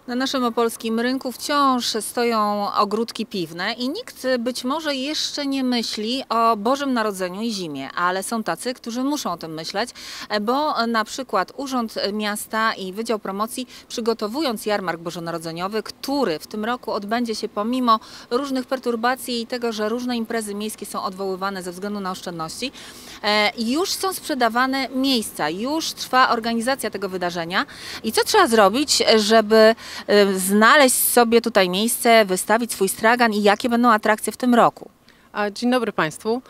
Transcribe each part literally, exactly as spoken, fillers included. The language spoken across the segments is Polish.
Na naszym opolskim rynku wciąż stoją ogródki piwne i nikt być może jeszcze nie myśli o Bożym Narodzeniu i zimie, ale są tacy, którzy muszą o tym myśleć, bo na przykład Urząd Miasta i Wydział Promocji, przygotowując jarmark bożonarodzeniowy, który w tym roku odbędzie się pomimo różnych perturbacji i tego, że różne imprezy miejskie są odwoływane ze względu na oszczędności, już są sprzedawane miejsca, już trwa organizacja tego wydarzenia. I co trzeba zrobić, żeby znaleźć sobie tutaj miejsce, wystawić swój stragan i jakie będą atrakcje w tym roku? Dzień dobry Państwu.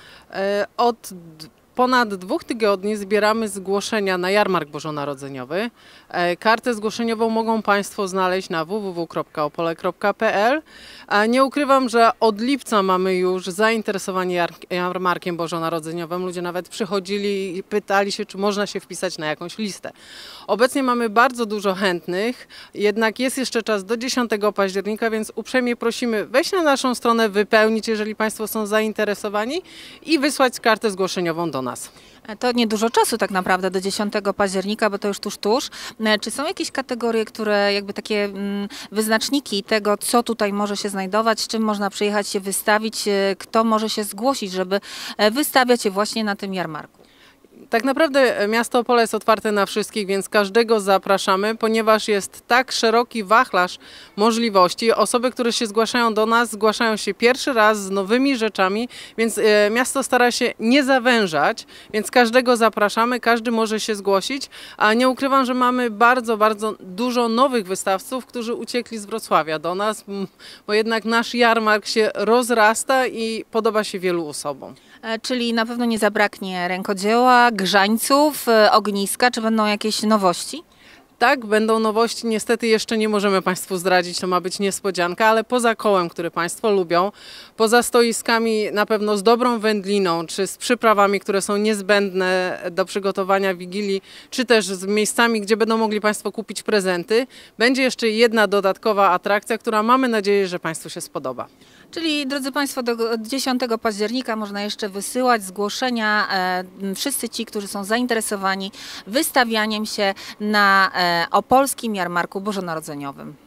Od ponad dwóch tygodni zbieramy zgłoszenia na jarmark bożonarodzeniowy. Kartę zgłoszeniową mogą Państwo znaleźć na w w w kropka opole kropka p l. Nie ukrywam, że od lipca mamy już zainteresowanie jarmarkiem bożonarodzeniowym. Ludzie nawet przychodzili i pytali się, czy można się wpisać na jakąś listę. Obecnie mamy bardzo dużo chętnych, jednak jest jeszcze czas do dziesiątego października, więc uprzejmie prosimy wejść na naszą stronę, wypełnić, jeżeli Państwo są zainteresowani, i wysłać kartę zgłoszeniową do nas. To niedużo czasu tak naprawdę do dziesiątego października, bo to już tuż, tuż. Czy są jakieś kategorie, które jakby takie wyznaczniki tego, co tutaj może się znajdować, czym można przyjechać się wystawić, kto może się zgłosić, żeby wystawiać się właśnie na tym jarmarku? Tak naprawdę miasto Opole jest otwarte na wszystkich, więc każdego zapraszamy, ponieważ jest tak szeroki wachlarz możliwości. Osoby, które się zgłaszają do nas, zgłaszają się pierwszy raz z nowymi rzeczami, więc miasto stara się nie zawężać, więc każdego zapraszamy, każdy może się zgłosić, a nie ukrywam, że mamy bardzo, bardzo dużo nowych wystawców, którzy uciekli z Wrocławia do nas, bo jednak nasz jarmark się rozrasta i podoba się wielu osobom. Czyli na pewno nie zabraknie rękodzieła, grzańców, ogniska. Czy będą jakieś nowości? Tak, będą nowości. Niestety jeszcze nie możemy Państwu zdradzić, to ma być niespodzianka, ale poza kołem, który Państwo lubią, poza stoiskami na pewno z dobrą wędliną, czy z przyprawami, które są niezbędne do przygotowania Wigilii, czy też z miejscami, gdzie będą mogli Państwo kupić prezenty, będzie jeszcze jedna dodatkowa atrakcja, która mamy nadzieję, że Państwu się spodoba. Czyli, drodzy Państwo, do dziesiątego października można jeszcze wysyłać zgłoszenia. E, wszyscy ci, którzy są zainteresowani wystawianiem się na e, opolskim jarmarku bożonarodzeniowym.